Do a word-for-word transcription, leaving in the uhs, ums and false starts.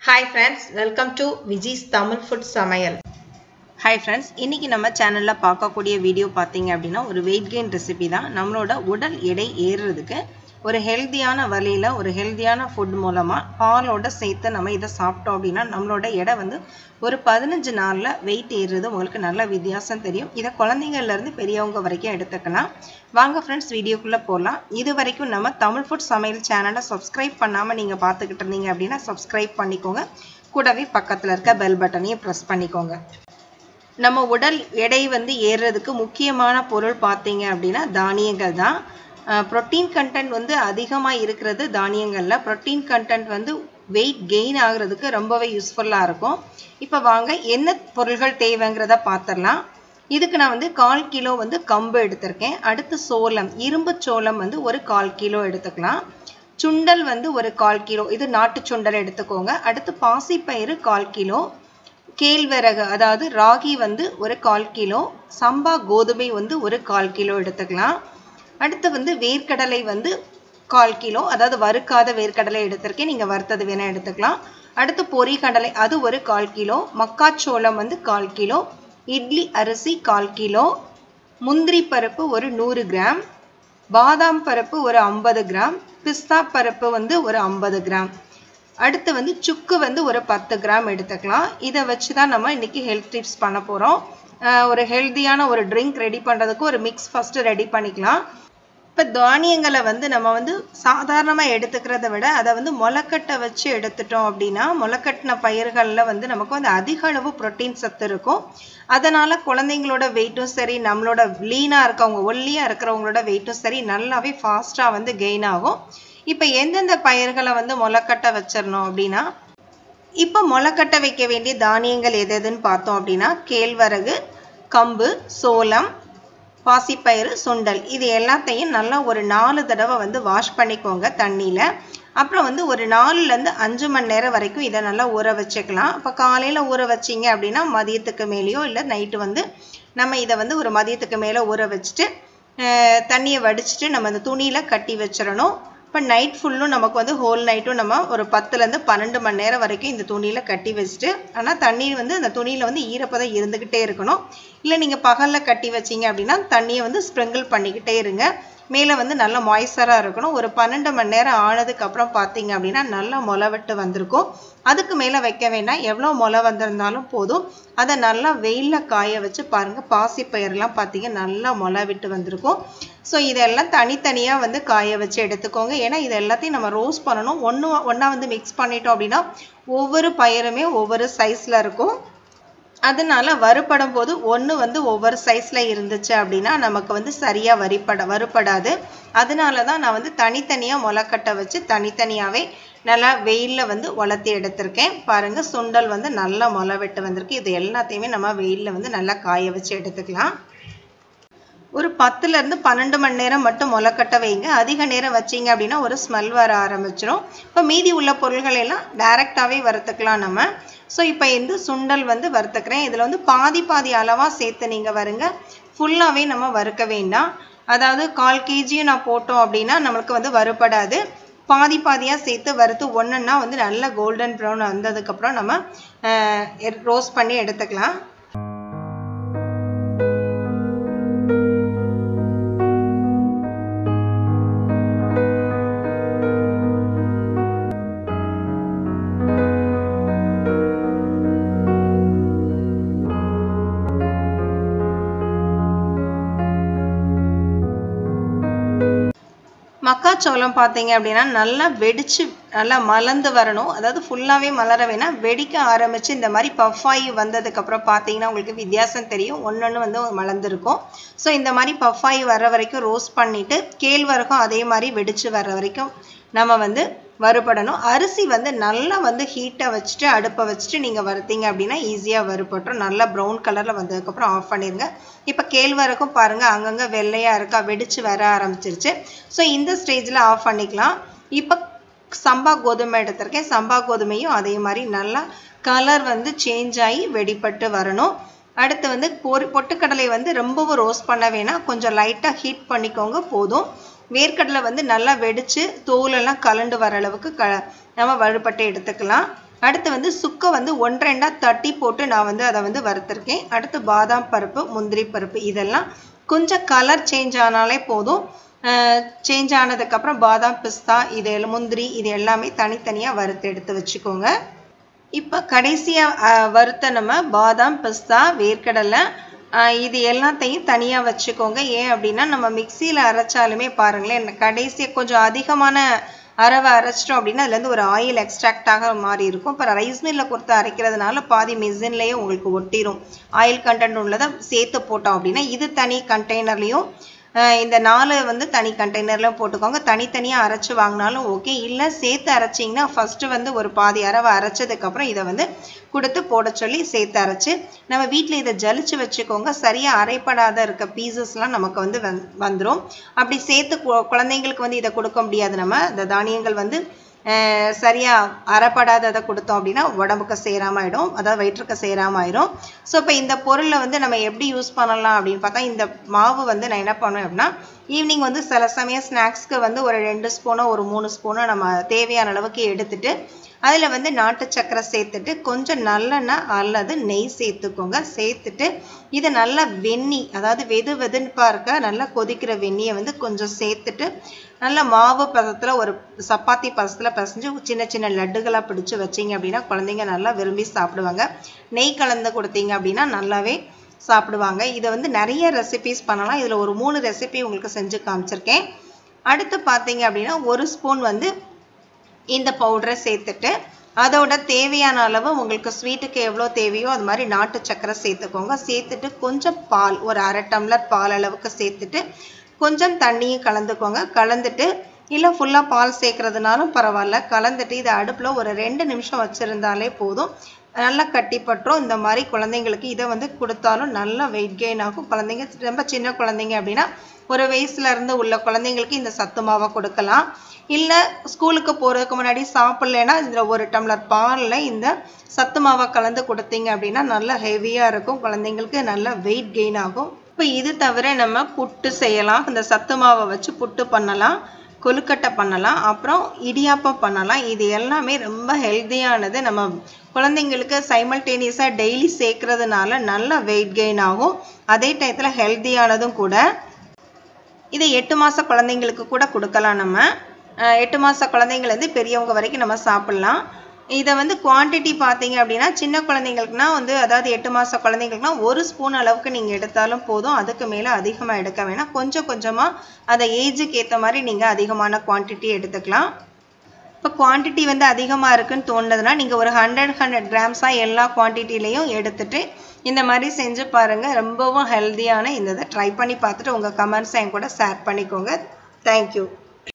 Hi friends, welcome to Viji's Tamil Food Samayal. Hi friends, இன்னைக்கு நம்ம சேனல்ல பார்க்கக்கூடிய வீடியோ பாத்தீங்க அப்படினா ஒரு weight gain ரெசிபி தான். நம்மளோட உடல் எடை ஏறுறதுக்கு ஒரு ஹெல்தியான வழியில ஒரு ஹெல்தியான ஃபுட் மூலமா பாலோட சேர்த்து நம்ம இத சாப்பிட்டோம் அப்படினா நம்மளோட எடை வந்து ஒரு பதினைந்து நாள்ல weight ஏறுறது உங்களுக்கு நல்ல வித்தியாசம் தெரியும். இத குழந்தைகள்ல இருந்து பெரியவங்க வரைக்கும் எடுத்துக்கலாம். வாங்க फ्रेंड्स வீடியோக்குள்ள போலாம். இதுவரைக்கும் நம்ம தமிழ் ஃபுட் சமையல் சேனலை சப்ஸ்கிரைப் பண்ணாம நீங்க பார்த்துக்கிட்டு இருந்தீங்க அப்படினா சப்ஸ்கிரைப் பண்ணிக்கோங்க. கூடவே பக்கத்துல இருக்க பெல் பட்டனையும் பிரஸ் பண்ணிக்கோங்க. நம்ம உடல் எடை வந்து ஏறுறதுக்கு முக்கியமான பொருள் பாத்தீங்க அப்படினா தானியங்கள் தான். புரோட்டீன் கண்டென்ட் வந்து அதிகமா இருக்குது தானியங்கள்ல. புரோட்டீன் கண்டென்ட் வந்து weight gain ஆகிறதுக்கு ரொம்பவே யூஸ்ஃபுல்லா இருக்கும். இப்போ வாங்க என்ன பொருட்கள் தேவைங்கறத பார்த்தறலாம். இதுக்கு நான் வந்து கால் கிலோ வந்து கம்பு எடுத்துர்க்கேன். அடுத்து சோளம், இரும்பு சோளம் வந்து ஒரு கால் கிலோ எடுத்துக்கலாம். சுண்டல் வந்து ஒரு கால் கிலோ. இது நாட்டு சுண்டல் எடுத்துக்கோங்க. அடுத்து பாசிப்பயிறு கால் கிலோ. கேழ்வரகு அதாவது ராகி வந்து ஒரு கால் கிலோ. சம்பா கோதுமை வந்து ஒரு கால் கிலோ எடுத்துக்கலாம். அடுத்து வந்து வேர்க்கடலை வந்து கால் கிலோ, அதாவது வறுக்காத வேர்க்கடலை எடுத்துர்க்கேன். நீங்க வறுத்தது வேணா எடுத்துக்கலாம். அடுத்து பொரிகடலை அது ஒரு கால் கிலோ. மக்காச்சோளம் வந்து கால் கிலோ. இட்லி அரிசி கால் கிலோ. முந்திரி பருப்பு ஒரு நூறு கிராம். பாதாம் பருப்பு ஒரு ஐம்பது கிராம். பிஸ்தா பருப்பு வந்து ஒரு ஐம்பது கிராம். அடுத்து வந்து சுக்கு வந்து ஒரு பத்து கிராம் எடுத்துக்கலாம். இத வச்சு தான் நம்ம இன்னைக்கு ஹெல்த் டிப்ஸ் பண்ண போறோம். ஒரு ஹெல்தியான ஒரு ட்ரிங்க் ரெடி பண்றதுக்கு ஒரு மிக்ஸ் ஃபர்ஸ்ட் ரெடி பண்ணிக்கலாம். இப்ப தானியங்களை வந்து நம்ம வந்து சாதாரணமா எடுத்துக்கிறதை விட அதை வந்து முளைக்கட்ட வச்சு எடுத்துட்டோம் அப்படின்னா முளைக்கட்டின பயிர்கள்ல வந்து நமக்கு வந்து அதிக அளவு புரோட்டீன் சத்து இருக்கும். அதனால குழந்தைங்களோட வெயிட்டும் சரி, நம்மளோட லீனா இருக்கவங்க ஒல்லியா இருக்கிறவங்களோட வெயிட்டும் சரி நல்லாவே ஃபாஸ்டா வந்து கெயின் ஆகும். இப்ப எந்தெந்த பயிர்களை வந்து முளைக்கட்ட வச்சிரணும் அப்படின்னா, இப்ப முளைக்கட்ட வைக்க வேண்டிய தானியங்கள் எது எதுன்னு பார்த்தோம் அப்படின்னா கேழ்வரகு, கம்பு, சோளம், பாசிப்பயிறு, சுண்டல் இது எல்லாத்தையும் நல்லா ஒரு நாலு தடவை வந்து வாஷ் பண்ணிக்கோங்க தண்ணியில. அப்புறம் வந்து ஒரு நாலுல இருந்து அஞ்சு மணி நேரம் வரைக்கும் இதை நல்லா ஊற வச்சுக்கலாம். அப்ப காலையில ஊற வச்சிங்க அப்படின்னா மதியத்துக்கு மேலேயோ இல்லை நைட்டு வந்து நம்ம இதை வந்து ஒரு மதியத்துக்கு மேலே ஊற வச்சுட்டு தண்ணியை வடிச்சிட்டு நம்ம அந்த துணியில கட்டி வச்சிடணும். இப்போ நைட் ஃபுல்லும் நமக்கு வந்து ஹோல் நைட்டும் நம்ம ஒரு பத்துலேருந்து பன்னெண்டு மணி நேரம் வரைக்கும் இந்த துணியில் கட்டி வச்சுட்டு, ஆனால் தண்ணி வந்து அந்த துணியில் வந்து ஈரப்பதம் இருந்துக்கிட்டே இருக்கணும். இல்லை நீங்கள் பகலில் கட்டி வச்சிங்க அப்படின்னா தண்ணியை வந்து ஸ்ப்ரிங்கிள் பண்ணிக்கிட்டே இருங்க. மேலே வந்து நல்லா மாய்ஸ்சராக இருக்கணும். ஒரு பன்னெண்டு மணி நேரம் ஆனதுக்கு அப்புறம் பார்த்தீங்க அப்படின்னா நல்லா முளை விட்டு வந்திருக்கும். அதுக்கு மேலே வைக்க வேண்டாம். எவ்வளோ முளை வந்திருந்தாலும் போதும். அதை நல்லா வெயிலில் காய வச்சு பாருங்கள். பாசிப்பயிரெலாம் பார்த்தீங்க நல்லா முளை விட்டு வந்திருக்கும். ஸோ இதெல்லாம் தனித்தனியாக வந்து காய வச்சு எடுத்துக்கோங்க. ஏன்னா இது எல்லாத்தையும் நம்ம ரோஸ்ட் பண்ணணும். ஒன்று ஒன்றா வந்து மிக்ஸ் பண்ணிட்டோம் அப்படின்னா ஒவ்வொரு பயிறுமே ஒவ்வொரு சைஸில் இருக்கும். அதனால வறுபடும் போது ஒன்று வந்து ஒவ்வொரு சைஸ்ல இருந்துச்சு அப்படின்னா நமக்கு வந்து சரியா வரிப்பட வறுபடாது. அதனால தான் நான் வந்து தனித்தனியாக முளைக்கட்டை வச்சு தனித்தனியாகவே நல்லா வெயிலில் வந்து உலர்த்தி எடுத்திருக்கேன். பாருங்க சுண்டல் வந்து நல்லா முளை விட்டு வந்திருக்கு. இது எல்லாத்தையுமே நம்ம வெயிலில் வந்து நல்லா காய வச்சு எடுத்துக்கலாம். ஒரு பத்துல இருந்து பன்னெண்டு மணி நேரம் மட்டும் முளைக்கட்ட வைங்க. அதிக நேரம் வச்சிங்க அப்படின்னா ஒரு ஸ்மெல் வர ஆரம்பிச்சிடும். இப்போ மீதி உள்ள பொருள்கள் எல்லாம் டைரெக்டாகவே வறுத்துக்கலாம் நம்ம. ஸோ இப்போ இந்த சுண்டல் வந்து வறுத்துக்கிறேன். இதில் வந்து பாதி பாதி அளவாக சேர்த்து நீங்கள் வருங்க. ஃபுல்லாகவே நம்ம வறுக்க வேண்டாம். அதாவது கால் கேஜியும் நான் போட்டோம் அப்படின்னா நம்மளுக்கு வந்து வறுபடாது. பாதி பாதியாக சேர்த்து வறுத்து ஒன்றுன்னா வந்து நல்லா கோல்டன் ப்ரௌன் வந்ததுக்கப்புறம் நம்ம ரோஸ்ட் பண்ணி எடுத்துக்கலாம். மக்காச்சோளம் பார்த்தீங்க அப்படின்னா நல்லா வெடிச்சு நல்லா மலர்ந்து வரணும். அதாவது ஃபுல்லாகவே மலர வேணாம், வெடிக்க ஆரம்பிச்சு இந்த மாதிரி பஃபாயி வந்ததுக்கப்புறம் பார்த்தீங்கன்னா உங்களுக்கு வித்தியாசம் தெரியும். ஒன்று ஒன்று வந்து மலர்ந்துருக்கும். ஸோ இந்த மாதிரி பஃபாயி வர்ற வரைக்கும் ரோஸ்ட் பண்ணிட்டு கேழ்வரகும் அதே மாதிரி வெடிச்சு வர்ற வரைக்கும் நம்ம வந்து வறுபடணும். அரிசி வந்து நல்லா வந்து ஹீட்டை வச்சுட்டு அடுப்பை வச்சுட்டு நீங்கள் வறுத்தீங்க அப்படின்னா ஈஸியாக வறுபட்டுரும். நல்லா ப்ரௌன் கலரில் வந்ததுக்கப்புறம் ஆஃப் பண்ணிடுங்க. இப்போ கேழ்வரகும் பாருங்கள் அங்கங்கே வெள்ளையாக இருக்கா, வெடிச்சு வர ஆரம்பிச்சிருச்சு. ஸோ இந்த ஸ்டேஜில் ஆஃப் பண்ணிக்கலாம். இப்போ சம்பா கோதுமை எடுத்திருக்கேன். சம்பா கோதுமையும் அதே மாதிரி நல்லா கலர் வந்து சேஞ்ச் ஆகி வெடிப்பட்டு வரணும். அடுத்து வந்து பொரி பொட்டுக்கடலை வந்து ரொம்பவும் ரோஸ்ட் பண்ண வேணாம், கொஞ்சம் லைட்டாக ஹீட் பண்ணிக்கோங்க போதும். வேர்க்கடலை வந்து நல்லா வெடிச்சு தோலெல்லாம் கலண்டு வர அளவுக்கு க நம்ம வறுபட்டு எடுத்துக்கலாம். அடுத்து வந்து சுக்கை வந்து ஒன்று ரெண்டா தட்டி போட்டு நான் வந்து அதை வந்து வறுத்துருக்கேன். அடுத்து பாதாம் பருப்பு, முந்திரி பருப்பு இதெல்லாம் கொஞ்சம் கலர் சேஞ்ச் ஆனாலே போதும். சேஞ்ச் ஆனதுக்கப்புறம் பாதாம், பிஸ்தா இது முந்திரி இது எல்லாமே தனித்தனியாக வறுத்து எடுத்து வச்சுக்கோங்க. இப்போ கடைசியாக வறுத்த நம்ம பாதாம், பிஸ்தா, வேர்க்கடலை இது எல்லாத்தையும் தனியாக வச்சுக்கோங்க. ஏன் அப்படின்னா நம்ம மிக்சியில் அரைச்சாலுமே பாருங்களேன், கடைசியாக கொஞ்சம் அதிகமான அரவை அரைச்சிட்டோம் அப்படின்னா அதுலேருந்து ஒரு ஆயில் எக்ஸ்ட்ராக்ட் ஆகிற மாதிரி இருக்கும். இப்போ ரைஸ் மில்லில் கொடுத்து அரைக்கிறதுனால பாதி மிஷின்லேயே உங்களுக்கு ஒட்டிடும். ஆயில் கண்டென்ட் உள்ளதை சேர்த்து போட்டோம் அப்படின்னா இது தனி கண்டெய்னர்லேயும் இந்த நாலு வந்து தனி கண்டெய்னர்லையும் போட்டுக்கோங்க. தனித்தனியாக அரைச்சி வாங்கினாலும் ஓகே. இல்லை சேர்த்து அரைச்சிங்கன்னா ஃபஸ்ட்டு வந்து ஒரு பாதி அரவை அரைச்சதுக்கப்புறம் இதை வந்து கொடுத்து போட சொல்லி சேர்த்து அரைச்சி நம்ம வீட்டில் இதை ஜலிச்சு வச்சுக்கோங்க. சரியாக அரைப்படாத இருக்க பீசஸ்லாம் நமக்கு வந்து வந் வந்துடும் அப்படி சேர்த்து குழந்தைங்களுக்கு வந்து இதை கொடுக்க முடியாது. நம்ம இந்த தானியங்கள் வந்து சரியாக அரைப்படாததை கொடுத்தோம் அப்படின்னா உடம்புக்கு சேராமல் ஆகிடும், அதாவது வயிற்றுக்கு சேராமல் ஆயிடும். ஸோ இப்போ இந்த பொருளை வந்து நம்ம எப்படி யூஸ் பண்ணலாம் அப்படின்னு பார்த்தா, இந்த மாவு வந்து நான் என்ன பண்ணுவேன் அப்படின்னா ஈவினிங் வந்து சில சமயம் ஸ்நாக்ஸ்க்கு வந்து ஒரு ரெண்டு ஸ்பூனோ ஒரு மூணு ஸ்பூனோ நம்ம தேவையான அளவுக்கு எடுத்துட்டு அதில் வந்து நாட்டு சக்கரை சேர்த்துட்டு கொஞ்சம் நல்லெண்ணெய் அல்லது நெய் சேர்த்துக்கோங்க. சேர்த்துட்டு இதை நல்லா வெந்நி, அதாவது வெது வெதுன்னு பார்க்க நல்லா கொதிக்கிற வெந்நியை வந்து கொஞ்சம் சேர்த்துட்டு நல்லா மாவு பதத்தில் ஒரு சப்பாத்தி பதத்தில் பிசைஞ்சு சின்ன சின்ன லட்டுகளாக பிடிச்சி வச்சிங்க அப்படின்னா குழந்தைங்க நல்லா விரும்பி சாப்பிடுவாங்க. நெய் கலந்து கொடுத்தீங்க அப்படின்னா நல்லாவே சாப்பிடுவாங்க. இதை வந்து நிறைய ரெசிபீஸ் பண்ணலாம். இதில் ஒரு மூணு ரெசிபி உங்களுக்கு செஞ்சு காமிச்சிருக்கேன். அடுத்து பார்த்தீங்க அப்படின்னா ஒரு ஸ்பூன் வந்து இந்த பவுடரை சேர்த்துட்டு அதோட தேவையான அளவு உங்களுக்கு ஸ்வீட்டுக்கு எவ்வளோ தேவையோ அது மாதிரி நாட்டு சக்கரை சேர்த்துக்கோங்க. சேர்த்துட்டு கொஞ்சம் பால், ஒரு அரை டம்ளர் பால் அளவுக்கு சேர்த்துட்டு கொஞ்சம் தண்ணியும் கலந்துக்கோங்க. கலந்துட்டு இல்லை ஃபுல்லாக பால் சேர்க்குறதுனாலும் பரவாயில்ல, கலந்துட்டு இதை அடுப்பில் ஒரு ரெண்டு நிமிஷம் வச்சுருந்தாலே போதும். நல்லா கட்டிப்பட்டுரும். இந்த மாதிரி குழந்தைங்களுக்கு இதை வந்து கொடுத்தாலும் நல்லா வெயிட் கெயின் ஆகும். குழந்தைங்க ரொம்ப சின்ன குழந்தைங்க அப்படின்னா ஒரு வயசுலேருந்து உள்ள குழந்தைங்களுக்கு இந்த சத்து மாவை கொடுக்கலாம். இல்லை ஸ்கூலுக்கு போகிறதுக்கு முன்னாடி சாப்பிட்லன்னா இதில் ஒரு டம்ளர் பாலில் இந்த சத்து மாவை கலந்து கொடுத்தீங்க அப்படின்னா நல்லா ஹெவியாக இருக்கும், குழந்தைங்களுக்கு நல்லா வெயிட் கெயின் ஆகும். இப்போ இது தவிர நம்ம புட்டு செய்யலாம். இந்த சத்து மாவை வச்சு புட்டு பண்ணலாம், கொழுக்கட்டை பண்ணலாம், அப்புறம் இடியாப்பம் பண்ணலாம். இது எல்லாமே ரொம்ப ஹெல்த்தியானது. நம்ம குழந்தைங்களுக்கு சைமல்டேனியஸாக டெய்லி சேர்க்கறதுனால நல்ல வெயிட் கெயின் ஆகும், அதே டயத்தில் ஹெல்த்தியானதும் கூட. இதை எட்டு மாத குழந்தைங்களுக்கு கூட கொடுக்கலாம். நம்ம எட்டு மாத குழந்தைங்கலேருந்து பெரியவங்க வரைக்கும் நம்ம சாப்பிட்லாம். இதை வந்து குவான்டிட்டி பார்த்தீங்க அப்படின்னா சின்ன குழந்தைங்களுக்குனா வந்து அதாவது எட்டு மாத குழந்தைங்களுக்குனா ஒரு ஸ்பூன் அளவுக்கு நீங்கள் எடுத்தாலும் போதும். அதுக்கு மேலே அதிகமாக எடுக்க வேணாம். கொஞ்சம் கொஞ்சமாக அதை ஏஜுக்கு ஏற்ற மாதிரி நீங்கள் அதிகமான குவான்டிட்டி எடுத்துக்கலாம். இப்போ குவான்டிட்டி வந்து அதிகமாக இருக்குன்னு தோணுதுன்னா நீங்கள் ஒரு ஹண்ட்ரட் ஹண்ட்ரட் கிராம்ஸாக எல்லா குவான்டிட்டிலையும் எடுத்துகிட்டு இந்த மாதிரி செஞ்சு பாருங்கள். ரொம்பவும் ஹெல்த்தியான இந்த இதை ட்ரை பண்ணி பார்த்துட்டு உங்கள் கமெண்ட்ஸை என் கூட ஷேர் பண்ணிக்கோங்க. தேங்க்யூ.